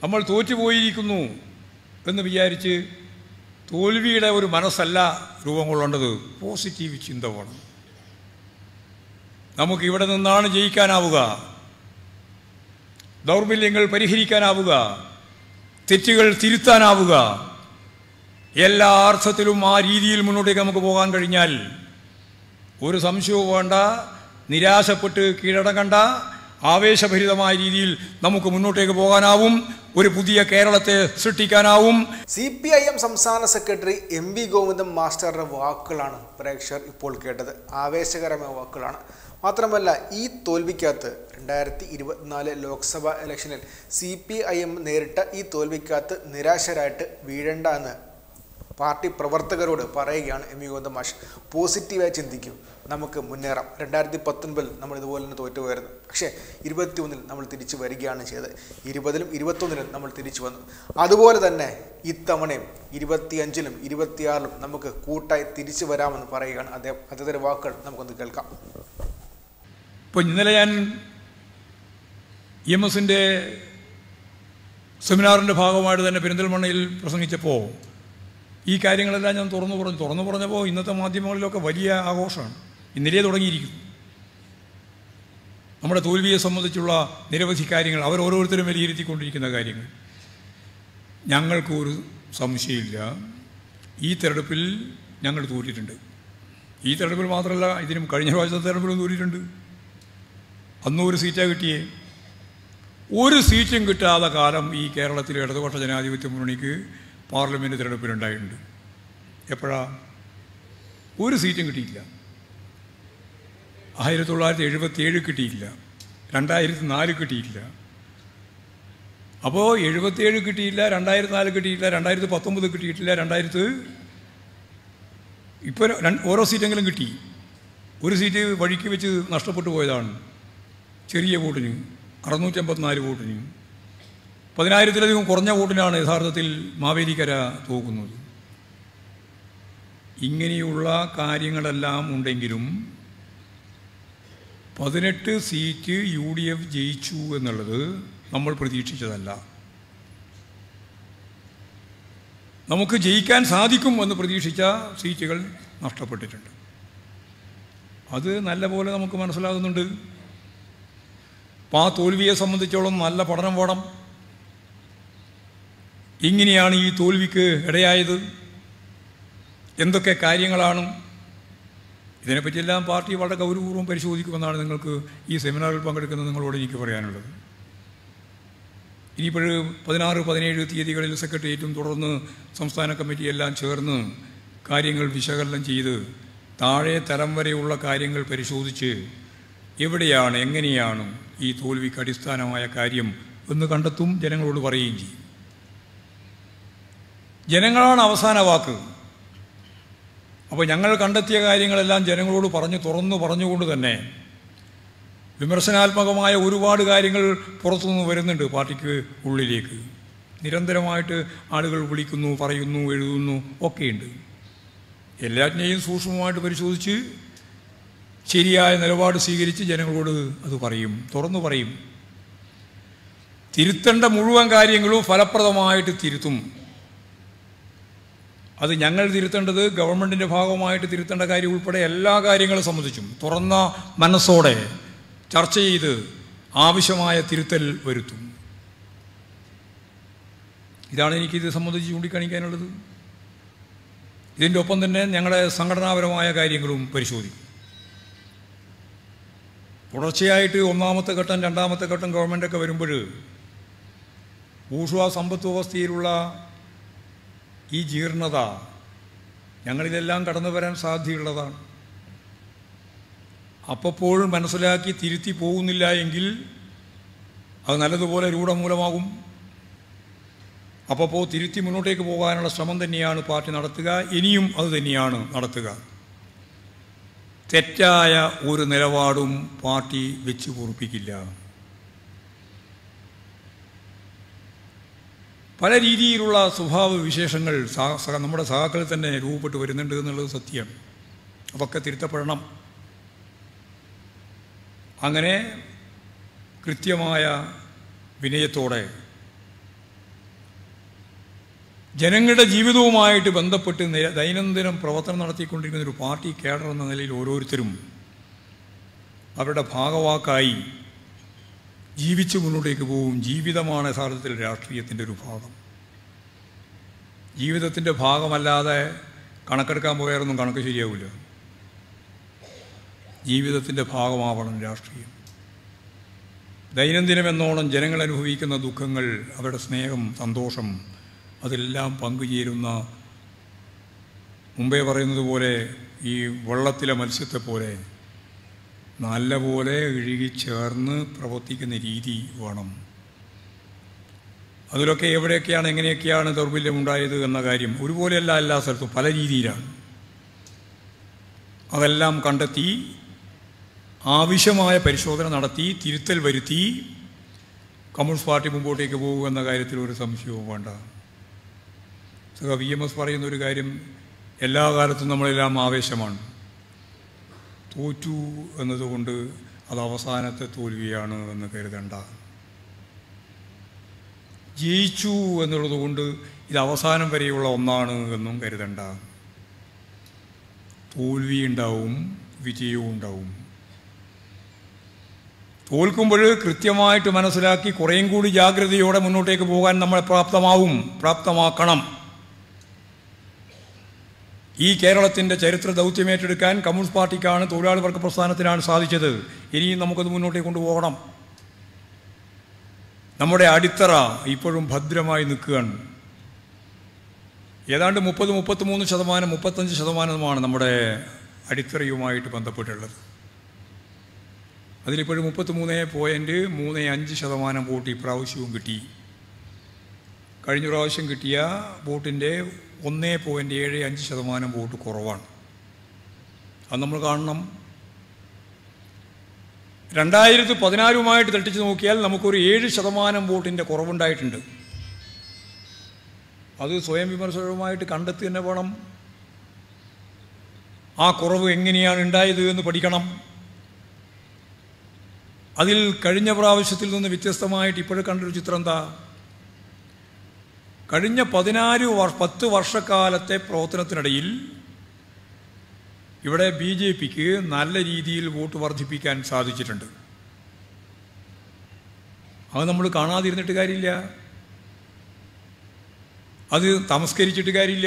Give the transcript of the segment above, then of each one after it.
നമ്മൾ തോറ്റുപോയിരിക്കുന്നു എന്ന് വിചാരിച്ച് തോൽവിയുടെ ഒരു മനസ്സല്ല രൂപം കൊള്ളേണ്ടത്. പോസിറ്റീവ് ചിന്ത വേണം. നമുക്കിവിടെ നിന്നാണ് ജയിക്കാനാവുക, ദൗർബല്യങ്ങൾ പരിഹരിക്കാനാവുക, തെറ്റുകൾ തിരുത്താനാവുക. എല്ലാ അർത്ഥത്തിലും ആ രീതിയിൽ മുന്നോട്ടേക്ക് നമുക്ക് പോകാൻ കഴിഞ്ഞാൽ ഒരു സംശയവും വേണ്ട, നിരാശപ്പെട്ട് കീഴടങ്ങണ്ട, ആവേശഭരിതമായ രീതിയിൽ നമുക്ക് മുന്നോട്ടേക്ക് പോകാനാവും, ഒരു പുതിയ കേരളത്തെ സൃഷ്ടിക്കാനാവും. CPIM സംസ്ഥാന സെക്രട്ടറി MV ഗോവിന്ദൻ മാസ്റ്ററുടെ വാക്കുകളാണ് പ്രേക്ഷകർ ഇപ്പോൾ കേട്ടത്. ആവേശകരമായ വാക്കുകളാണ്. മാത്രമല്ല, ഈ തോൽവിക്കകത്ത് 2024 ലോക്സഭാ ഇലക്ഷനിൽ CPIM നേരിട്ട ഈ തോൽവിക്കകത്ത് നിരാശരായിട്ട് വീഴണ്ട എന്ന് പാർട്ടി പ്രവർത്തകരോട് പറയുകയാണ് MV ഗോവിന്ദൻ മാഷ്. പോസിറ്റീവായി ചിന്തിക്കും, നമുക്ക് മുന്നേറാം. 2019 നമ്മൾ ഇതുപോലെ തന്നെ തോറ്റുപോയിരുന്നു. പക്ഷേ 21 നമ്മൾ തിരിച്ചു വരികയാണ് ചെയ്തത്. 20 21 നമ്മൾ തിരിച്ചു വന്നു. അതുപോലെ തന്നെ ഇത്തവണയും 25 26 നമുക്ക് കൂട്ടായി തിരിച്ചു വരാമെന്ന് പറയുകയാണ് അദ്ദേഹത്തിൻ്റെ വാക്കുകൾ. നമുക്കൊന്ന് കേൾക്കാം. ഇപ്പോൾ ഇന്നലെ ഞാൻ EMSൻ്റെ സെമിനാറിൻ്റെ ഭാഗമായിട്ട് തന്നെ പെരിന്തൽമണ്ണയിൽ പ്രസംഗിച്ചപ്പോൾ ഈ കാര്യങ്ങളെല്ലാം ഞാൻ തുറന്നു പറഞ്ഞപ്പോൾ ഇന്നത്തെ മാധ്യമങ്ങളിലൊക്കെ വലിയ ആഘോഷമാണ്. ഇന്നലെ തുടങ്ങിയിരിക്കുന്നു. നമ്മുടെ തോൽവിയെ സംബന്ധിച്ചുള്ള നിരവധി കാര്യങ്ങൾ അവരോരോരുത്തരും വിലയിരുത്തിക്കൊണ്ടിരിക്കുന്ന കാര്യങ്ങൾ. ഞങ്ങൾക്കൊരു സംശയമില്ല, ഈ തെരഞ്ഞെടുപ്പിൽ ഞങ്ങൾ തോറ്റിട്ടുണ്ട്. ഈ തെരഞ്ഞെടുപ്പിൽ മാത്രമല്ല, ഇതിനും കഴിഞ്ഞ പ്രാവശ്യത്തെ തെരഞ്ഞെടുപ്പിലും തോറ്റിട്ടുണ്ട്. അന്നും ഒരു സീറ്റാണ് കിട്ടിയേ. ഒരു സീറ്റും കിട്ടാത്ത കാലം ഈ കേരളത്തിലെ ഇടതുപക്ഷ ജനാധിപത്യ മുന്നണിക്ക് പാർലമെൻറ്റ് തിരഞ്ഞെടുപ്പിലുണ്ടായിട്ടുണ്ട്. എപ്പോഴാണ്? ഒരു സീറ്റും കിട്ടിയില്ല. 1977 കിട്ടിയില്ല, 2004 കിട്ടിയില്ല. അപ്പോൾ 77 കിട്ടിയില്ല, 2004 കിട്ടിയില്ല, 2019 കിട്ടിയിട്ടില്ല, ഇപ്പോൾ ഓരോ സീറ്റെങ്കിലും കിട്ടി. ഒരു സീറ്റ് വഴിക്ക് വെച്ച് നഷ്ടപ്പെട്ടു പോയതാണ്. ചെറിയ വോട്ടിന് 654 വോട്ടിന് 10,000-ലധികം കുറഞ്ഞ വോട്ടിനാണ് യഥാർത്ഥത്തിൽ മാവേലിക്കര തോക്കുന്നത്. ഇങ്ങനെയുള്ള കാര്യങ്ങളെല്ലാം ഉണ്ടെങ്കിലും 18 സീറ്റ് UDF ജയിച്ചു എന്നുള്ളത് നമ്മൾ പ്രതീക്ഷിച്ചതല്ല. നമുക്ക് ജയിക്കാൻ സാധിക്കും എന്ന് പ്രതീക്ഷിച്ച സീറ്റുകൾ നഷ്ടപ്പെട്ടിട്ടുണ്ട്. അത് നല്ലപോലെ നമുക്ക് മനസ്സിലാകുന്നുണ്ട്. അപ്പോൾ ആ തോൽവിയെ സംബന്ധിച്ചോളം നല്ല പഠനം വേണം. ഇങ്ങനെയാണ് ഈ തോൽവിക്ക് ഇടയായത്, എന്തൊക്കെ കാര്യങ്ങളാണ്, ഇതിനെപ്പറ്റിയെല്ലാം പാർട്ടി വളരെ ഗൗരവപൂർവ്വം പരിശോധിക്കുമെന്നാണ് നിങ്ങൾക്ക് ഈ സെമിനാറിൽ പങ്കെടുക്കുന്ന നിങ്ങളോട് എനിക്ക് പറയാനുള്ളത്. ഇനിയിപ്പോൾ 16, 17 തീയതികളിൽ സെക്രട്ടേറിയറ്റും തുടർന്ന് സംസ്ഥാന കമ്മിറ്റിയെല്ലാം ചേർന്ന് കാര്യങ്ങൾ വിശകലനം ചെയ്ത് താഴെ തലം വരെയുള്ള കാര്യങ്ങൾ പരിശോധിച്ച് എവിടെയാണ് എങ്ങനെയാണ് ഈ തോൽവിക്ക് അടിസ്ഥാനമായ കാര്യം എന്ന് കണ്ടെത്തും, ജനങ്ങളോട് പറയുകയും ചെയ്യും. ജനങ്ങളാണ് അവസാന വാക്ക്. അപ്പോൾ ഞങ്ങൾ കണ്ടെത്തിയ കാര്യങ്ങളെല്ലാം ജനങ്ങളോട് പറഞ്ഞുകൊണ്ട് തന്നെ വിമർശനാത്മകമായ ഒരുപാട് കാര്യങ്ങൾ പുറത്തുനിന്ന് വരുന്നുണ്ട് പാർട്ടിക്ക് ഉള്ളിലേക്ക്. നിരന്തരമായിട്ട് ആളുകൾ വിളിക്കുന്നു, പറയുന്നു, എഴുതുന്നു ഒക്കെയുണ്ട്. എല്ലാറ്റിനെയും സൂക്ഷ്മമായിട്ട് പരിശോധിച്ച് ശരിയായ നിലപാട് സ്വീകരിച്ച് ജനങ്ങളോട് അത് തുറന്നു പറയും. തിരുത്തേണ്ട മുഴുവൻ കാര്യങ്ങളും ഫലപ്രദമായിട്ട് തിരുത്തും. അത് ഞങ്ങൾ തിരുത്തേണ്ടത് ഗവൺമെൻറ്റിൻ്റെ ഭാഗമായിട്ട് തിരുത്തേണ്ട കാര്യം ഉൾപ്പെടെ എല്ലാ കാര്യങ്ങളും സംബന്ധിച്ചും തുറന്ന മനസ്സോടെ ചർച്ച ചെയ്ത് ആവശ്യമായ തിരുത്തൽ വരുത്തും. ഇതാണ് എനിക്കിത് സംബന്ധിച്ച് ചൂണ്ടിക്കാണിക്കാനുള്ളത്. ഇതിൻ്റെ ഒപ്പം തന്നെ ഞങ്ങളുടെ സംഘടനാപരമായ കാര്യങ്ങളും പരിശോധിക്കും. തുടർച്ചയായിട്ട് ഒന്നാമത്തെ ഘട്ടം, രണ്ടാമത്തെ ഘട്ടം ഗവൺമെൻറ്റൊക്കെ വരുമ്പോൾ ബൂർഷ്വാ സമ്പദ് വ്യവസ്ഥയിലുള്ള ഈ ജീർണത ഞങ്ങളിതെല്ലാം കടന്നു വരാൻ സാധ്യതയുള്ളതാണ്. അപ്പോൾ മനസ്സിലാക്കി തിരുത്തി പോകുന്നില്ല എങ്കിൽ അത് നല്ലതുപോലെ രൂഢമൂലമാകും. അപ്പോൾ തിരുത്തി മുന്നോട്ടേക്ക് പോകാനുള്ള ശ്രമം തന്നെയാണ് പാർട്ടി നടത്തുക. ഇനിയും അത് തന്നെയാണ് നടത്തുക. തെറ്റായ ഒരു നിലപാടും പാർട്ടി വെച്ച് പൊറുപ്പിക്കില്ല. പല രീതിയിലുള്ള സ്വഭാവ വിശേഷങ്ങൾ നമ്മുടെ സഹാക്കളിൽ തന്നെ രൂപപ്പെട്ട് വരുന്നുണ്ട് എന്നുള്ളത് സത്യം. അതൊക്കെ തിരുത്തപ്പെടണം. അങ്ങനെ കൃത്യമായ വിനയത്തോടെ ജനങ്ങളുടെ ജീവിതവുമായിട്ട് ബന്ധപ്പെട്ട് ദൈനംദിനം പ്രവർത്തനം നടത്തിക്കൊണ്ടിരിക്കുന്ന ഒരു പാർട്ടി കേഡർ എന്ന നിലയിൽ ഓരോരുത്തരും അവരുടെ ഭാഗവാക്കായി ജീവിച്ച് മുന്നോട്ടേക്ക് പോകും. ജീവിതമാണ് യഥാർത്ഥത്തിൽ രാഷ്ട്രീയത്തിൻ്റെ ഒരു ഭാഗം. ജീവിതത്തിൻ്റെ ഭാഗമല്ലാതെ കണക്കെടുക്കാൻ പോയാലൊന്നും കണക്ക് ശരിയാവില്ല. ജീവിതത്തിൻ്റെ ഭാഗമാവണം രാഷ്ട്രീയം. ദൈനംദിനം എന്നോണം ജനങ്ങൾ അനുഭവിക്കുന്ന ദുഃഖങ്ങൾ, അവരുടെ സ്നേഹം, സന്തോഷം, അതെല്ലാം പങ്കുചേരുന്ന, മുമ്പേ പറയുന്നത് പോലെ ഈ വെള്ളത്തിലെ മത്സ്യത്തെ പോലെ നല്ലപോലെ ഇഴുകിച്ചേർന്ന് പ്രവർത്തിക്കുന്ന രീതി വേണം. അതിലൊക്കെ എവിടെയൊക്കെയാണ് എങ്ങനെയൊക്കെയാണ് ദൗർബല്യമുണ്ടായത് എന്ന കാര്യം ഒരുപോലെയല്ല, എല്ലാ സ്ഥലത്തും പല രീതിയിലാണ്. അതെല്ലാം കണ്ടെത്തി ആവശ്യമായ പരിശോധന നടത്തി തിരുത്തൽ വരുത്തി കമ്മ്യൂണിസ്റ്റ് പാർട്ടി മുമ്പോട്ടേക്ക് പോകുക എന്ന കാര്യത്തിൽ ഒരു സംശയവും വേണ്ട. VMS പറയുന്ന ഒരു കാര്യം, എല്ലാ കാലത്തും നമ്മളെല്ലാം ആവേശമാണ്. തോറ്റു എന്നതുകൊണ്ട് അത് അവസാനത്തെ തോൽവിയാണ് എന്ന് കരുതണ്ട. ജയിച്ചു എന്നുള്ളതുകൊണ്ട് ഇത് അവസാനം വരെയുള്ള ഒന്നാണ് എന്നും കരുതണ്ട. തോൽവി ഉണ്ടാവും, വിജയവും ഉണ്ടാവും. തോൽക്കുമ്പോൾ കൃത്യമായിട്ട് മനസ്സിലാക്കി കുറേയും കൂടി ജാഗ്രതയോടെ മുന്നോട്ടേക്ക് പോകാൻ നമ്മളെ പ്രാപ്തമാക്കണം. ഈ കേരളത്തിൻ്റെ ചരിത്ര ദൗത്യമേറ്റെടുക്കാൻ കമ്മ്യൂണിസ്റ്റ് പാർട്ടിക്കാണ്, തൊഴിലാളി വർഗ പ്രസ്ഥാനത്തിനാണ് സാധിച്ചത്. ഇനിയും നമുക്കത് മുന്നോട്ടേക്ക് കൊണ്ടുപോകണം. നമ്മുടെ അടിത്തറ ഇപ്പോഴും ഭദ്രമായി നിൽക്കുകയാണ്. ഏതാണ്ട് 30-33%, 35% നമ്മുടെ അടിത്തറയുമായിട്ട് ബന്ധപ്പെട്ടുള്ളത്. അതിലിപ്പോഴും 33.35% വോട്ട് ഇപ്രാവശ്യവും കിട്ടി. കഴിഞ്ഞ പ്രാവശ്യം കിട്ടിയ വോട്ടിൻ്റെ 1.75% വോട്ട് കുറവാണ്. അത് നമ്മൾ കാണണം. 2016 തട്ടിച്ച് നോക്കിയാൽ നമുക്കൊരു 7% വോട്ടിൻ്റെ കുറവുണ്ടായിട്ടുണ്ട്. അത് സ്വയം വിമർശനവുമായിട്ട് കണ്ടെത്തി തന്നെ വേണം. ആ കുറവ് എങ്ങനെയാണ് ഉണ്ടായത് എന്ന് പഠിക്കണം. അതിൽ കഴിഞ്ഞ പ്രാവശ്യത്തിൽ നിന്ന് വ്യത്യസ്തമായിട്ട് ഇപ്പോഴും കണ്ടൊരു ചിത്രം എന്താ? കഴിഞ്ഞ 10 വർഷക്കാലത്തെ പ്രവർത്തനത്തിനിടയിൽ ഇവിടെ BJPക്ക് നല്ല രീതിയിൽ വോട്ട് വർദ്ധിപ്പിക്കാൻ സാധിച്ചിട്ടുണ്ട്. അത് നമ്മൾ കാണാതിരുന്നിട്ട് കാര്യമില്ല, അത് തമസ്കരിച്ചിട്ട് കാര്യമില്ല.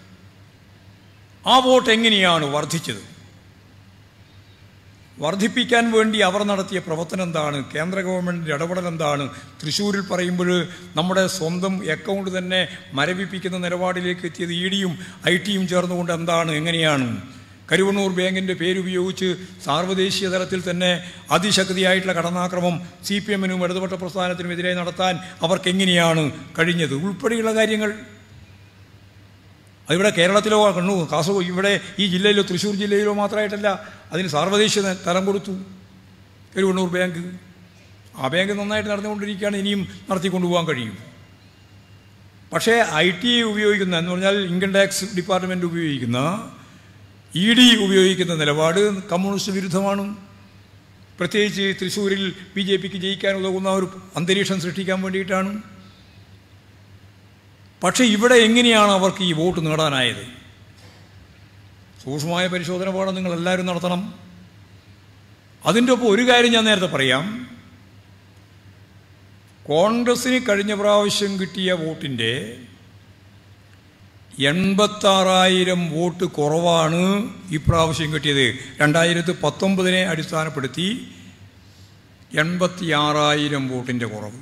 ആ വോട്ട് എങ്ങനെയാണ് വർദ്ധിച്ചത്? വർദ്ധിപ്പിക്കാൻ വേണ്ടി അവർ നടത്തിയ പ്രവർത്തനം എന്താണ്? കേന്ദ്ര ഗവൺമെൻറ്റിൻ്റെ ഇടപെടൽ എന്താണ്? തൃശ്ശൂരിൽ പറയുമ്പോൾ നമ്മുടെ സ്വന്തം അക്കൗണ്ട് തന്നെ മരവിപ്പിക്കുന്ന നിലപാടിലേക്ക് എത്തിയത് EDയും IT ചേർന്നുകൊണ്ട് എന്താണ്, എങ്ങനെയാണ്? കരുവണ്ണൂർ ബാങ്കിൻ്റെ പേരുപയോഗിച്ച് സാർവദേശീയ തലത്തിൽ തന്നെ അതിശക്തിയായിട്ടുള്ള കടന്നാക്രമം CPMനും ഇടതുപക്ഷ പ്രസ്ഥാനത്തിനും എതിരെ നടത്താൻ അവർക്ക് എങ്ങനെയാണ് കഴിഞ്ഞത് ഉൾപ്പെടെയുള്ള കാര്യങ്ങൾ. അതിവിടെ കേരളത്തിലോ കണ്ണൂർ, കാസർഗോഡ്, ഇവിടെ ഈ ജില്ലയിലോ തൃശ്ശൂർ ജില്ലയിലോ മാത്രമായിട്ടല്ല, അതിന് സാർവദേശീയ തലം കൊടുത്തു കരുവണ്ണൂർ ബാങ്ക്. ആ ബാങ്ക് നന്നായിട്ട് നടന്നുകൊണ്ടിരിക്കുകയാണ്, ഇനിയും നടത്തിക്കൊണ്ടുപോകാൻ കഴിയും. പക്ഷേ IT ഉപയോഗിക്കുന്ന എന്ന് പറഞ്ഞാൽ ഇൻകം ടാക്സ് ഡിപ്പാർട്ട്മെൻറ്റ് ഉപയോഗിക്കുന്ന ED ഉപയോഗിക്കുന്ന നിലപാട് കമ്മ്യൂണിസ്റ്റ് വിരുദ്ധമാണ്. പ്രത്യേകിച്ച് തൃശ്ശൂരിൽ BJPക്ക് ജയിക്കാൻ ഉതകുന്ന ഒരു അന്തരീക്ഷം സൃഷ്ടിക്കാൻ വേണ്ടിയിട്ടാണ്. പക്ഷേ ഇവിടെ എങ്ങനെയാണ് അവർക്ക് ഈ വോട്ട് നേടാനായത്? സൂക്ഷ്മമായ പരിശോധന വേണം, നിങ്ങളെല്ലാവരും നടത്തണം. അതിൻ്റെ ഒപ്പം ഒരു കാര്യം ഞാൻ നേരത്തെ പറയാം. കോൺഗ്രസ്സിന് കഴിഞ്ഞ പ്രാവശ്യം കിട്ടിയ വോട്ടിൻ്റെ 86,000 വോട്ട് കുറവാണ് ഇപ്രാവശ്യം കിട്ടിയത്. 2019 അടിസ്ഥാനപ്പെടുത്തി 86,000 വോട്ടിൻ്റെ കുറവ്.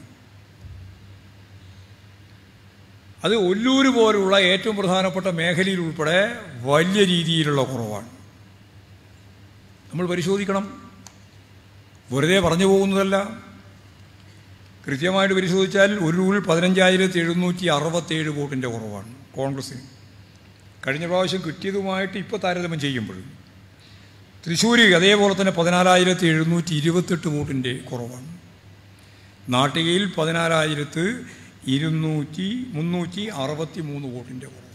അത് ഒല്ലൂർ പോലുള്ള ഏറ്റവും പ്രധാനപ്പെട്ട മേഖലയിൽ ഉൾപ്പെടെ വലിയ രീതിയിലുള്ള കുറവാണ്. നമ്മൾ പരിശോധിക്കണം, വെറുതെ പറഞ്ഞു പോകുന്നതല്ല. കൃത്യമായിട്ട് പരിശോധിച്ചാൽ ഒല്ലൂരിൽ 15,767 വോട്ടിൻ്റെ കുറവാണ് കോൺഗ്രസ്സിന്. കഴിഞ്ഞ പ്രാവശ്യം കിട്ടിയതുമായിട്ട് ഇപ്പോൾ താരതമ്യം ചെയ്യുമ്പോൾ തൃശ്ശൂർ അതേപോലെ തന്നെ 14,728 വോട്ടിൻ്റെ കുറവാണ്. നാട്ടികയിൽ 14,363 വോട്ടിൻ്റെ കുറവ്.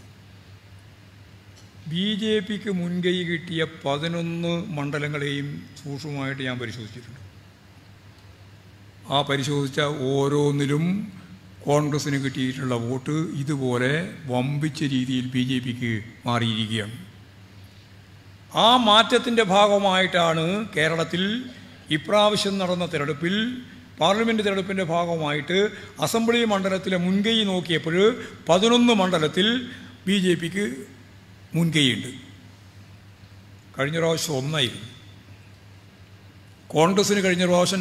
BJPക്ക് മുൻകൈ കിട്ടിയ 11 മണ്ഡലങ്ങളെയും സൂക്ഷ്മമായിട്ട് ഞാൻ പരിശോധിച്ചിട്ടുണ്ട്. ആ പരിശോധിച്ച ഓരോന്നിലും കോൺഗ്രസ്സിന് കിട്ടിയിട്ടുള്ള വോട്ട് ഇതുപോലെ വമ്പിച്ച രീതിയിൽ BJPക്ക് മാറിയിരിക്കുകയാണ്. ആ മാറ്റത്തിൻ്റെ ഭാഗമായിട്ടാണ് കേരളത്തിൽ ഇപ്രാവശ്യം നടന്ന തിരഞ്ഞെടുപ്പിൽ, പാർലമെൻറ്റ് തിരഞ്ഞെടുപ്പിൻ്റെ ഭാഗമായിട്ട് അസംബ്ലി മണ്ഡലത്തിലെ മുൻകൈ നോക്കിയപ്പോൾ 11 മണ്ഡലത്തിൽ BJPക്ക് മുൻകൈയുണ്ട്. കഴിഞ്ഞ പ്രാവശ്യം 1 കോൺഗ്രസ്സിന് കഴിഞ്ഞ പ്രാവശ്യം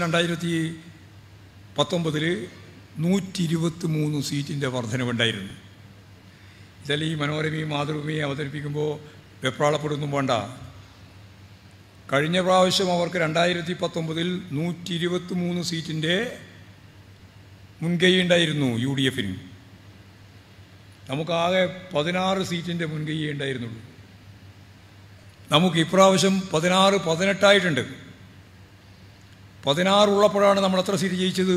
2019 123 സീറ്റിൻ്റെ വർധനവുണ്ടായിരുന്നു. ഇതല്ല ഈ മനോരമയും മാതൃഭൂമിയും അവതരിപ്പിക്കുമ്പോൾ വെപ്രാളപ്പെടുന്നു വേണ്ട. കഴിഞ്ഞ പ്രാവശ്യം അവർക്ക് 2019 123 സീറ്റിൻ്റെ മുൻകൈ ഉണ്ടായിരുന്നു UDFന്. നമുക്കാകെ 16 സീറ്റിൻ്റെ മുൻകൈ ഉണ്ടായിരുന്നുള്ളൂ. നമുക്ക് ഇപ്രാവശ്യം 16-18 ആയിട്ടുണ്ട്. 16 ഉള്ളപ്പോഴാണ് നമ്മൾ എത്ര സീറ്റ് ജയിച്ചത്?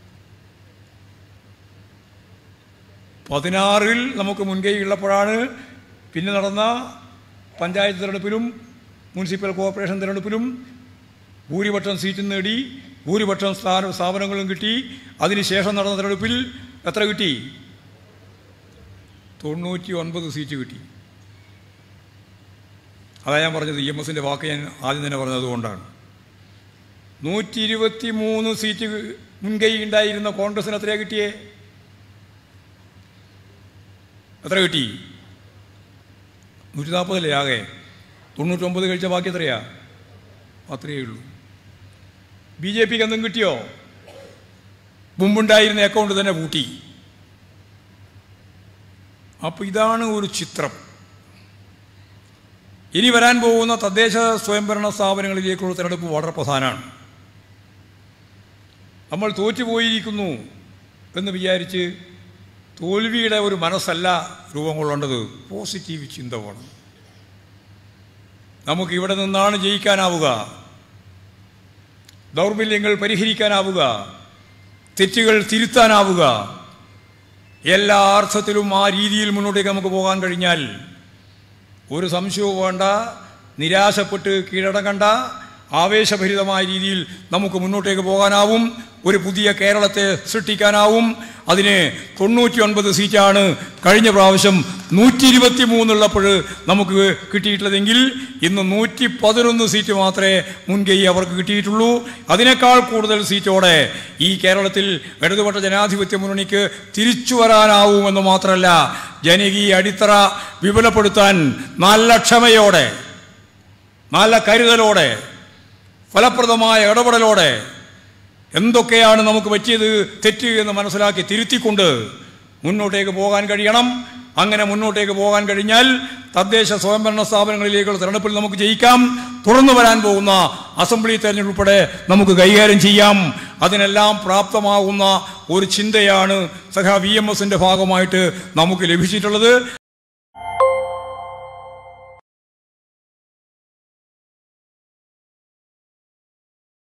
16-ൽ നമുക്ക് മുൻകൈ ഉള്ളപ്പോഴാണ് പിന്നെ നടന്ന പഞ്ചായത്ത് തിരഞ്ഞെടുപ്പിലും മുനിസിപ്പൽ കോർപ്പറേഷൻ തിരഞ്ഞെടുപ്പിലും ഭൂരിപക്ഷം സീറ്റ് നേടി, ഭൂരിപക്ഷം സ്ഥാപനങ്ങളും കിട്ടി. അതിനുശേഷം നടന്ന തിരഞ്ഞെടുപ്പിൽ എത്ര കിട്ടി? 99 സീറ്റ് കിട്ടി. അതാ ഞാൻ പറഞ്ഞത്, EMSൻ്റെ വാക്ക് ഞാൻ ആദ്യം തന്നെ പറഞ്ഞതുകൊണ്ടാണ്. 123 സീറ്റ് മുൻകൈ ഉണ്ടായിരുന്ന കോൺഗ്രസിന് എത്രയാണ് കിട്ടിയേ? എത്ര കിട്ടി? 140 ആകെ. 99 കഴിച്ച ബാക്കി എത്രയാ? അത്രയേ ഉള്ളൂ. BJPക്ക് എന്തും കിട്ടിയോ? മുമ്പുണ്ടായിരുന്ന അക്കൗണ്ട് തന്നെ പൂട്ടി. അപ്പോൾ ഇതാണ് ഒരു ചിത്രം. ഇനി വരാൻ പോകുന്ന തദ്ദേശ സ്വയംഭരണ സ്ഥാപനങ്ങളിലേക്കുള്ള തിരഞ്ഞെടുപ്പ് വളരെ പ്രധാനമാണ്. നമ്മൾ തോറ്റുപോയിരിക്കുന്നു എന്ന് വിചാരിച്ച് തോൽവിയുടെ ഒരു മനസ്സല്ല രൂപം കൊള്ളേണ്ടത്. പോസിറ്റീവ് ചിന്ത വേണം. നമുക്കിവിടെ നിന്നാണ് ജയിക്കാനാവുക, ദൗർബല്യങ്ങൾ പരിഹരിക്കാനാവുക, തെറ്റുകൾ തിരുത്താനാവുക. എല്ലാ അർത്ഥത്തിലും ആ രീതിയിൽ മുന്നോട്ടേക്ക് നമുക്ക് പോകാൻ കഴിഞ്ഞാൽ ഒരു സംശയവും വേണ്ട, നിരാശപ്പെട്ട് കീഴടങ്ങണ്ട. ആവേശഭരിതമായ രീതിയിൽ നമുക്ക് മുന്നോട്ടേക്ക് പോകാനാവും. ഒരു പുതിയ കേരളത്തെ സൃഷ്ടിക്കാനാവും. അതിന് 99 സീറ്റാണ് കഴിഞ്ഞ പ്രാവശ്യം 123 ഉള്ളപ്പോൾ നമുക്ക് കിട്ടിയിട്ടുള്ളതെങ്കിൽ ഇന്ന് 111 സീറ്റ് മാത്രമേ മുൻകൈ അവർക്ക് കിട്ടിയിട്ടുള്ളൂ. അതിനേക്കാൾ കൂടുതൽ സീറ്റോടെ ഈ കേരളത്തിൽ ഇടതുപക്ഷ ജനാധിപത്യ മുന്നണിക്ക് തിരിച്ചു വരാനാവുമെന്ന് മാത്രമല്ല, ജനകീയ അടിത്തറ വിപുലപ്പെടുത്താൻ നല്ല ക്ഷമയോടെ, നല്ല കരുതലോടെ, ഫലപ്രദമായ ഇടപെടലോടെ എന്തൊക്കെയാണ് നമുക്ക് പറ്റിയത് തെറ്റ് എന്ന് മനസ്സിലാക്കി തിരുത്തിക്കൊണ്ട് മുന്നോട്ടേക്ക് പോകാൻ കഴിയണം. അങ്ങനെ മുന്നോട്ടേക്ക് പോകാൻ കഴിഞ്ഞാൽ തദ്ദേശ സ്വയംഭരണ സ്ഥാപനങ്ങളിലേക്കുള്ള തെരഞ്ഞെടുപ്പിൽ നമുക്ക് ജയിക്കാം. തുറന്നു വരാൻ പോകുന്ന അസംബ്ലി തെരഞ്ഞെടുപ്പുൾപ്പെടെ നമുക്ക് കൈകാര്യം ചെയ്യാം. അതിനെല്ലാം പ്രാപ്തമാകുന്ന ഒരു ചിന്തയാണ് സഖാ VMSൻ്റെ ഭാഗമായിട്ട് നമുക്ക് ലഭിച്ചിട്ടുള്ളത്.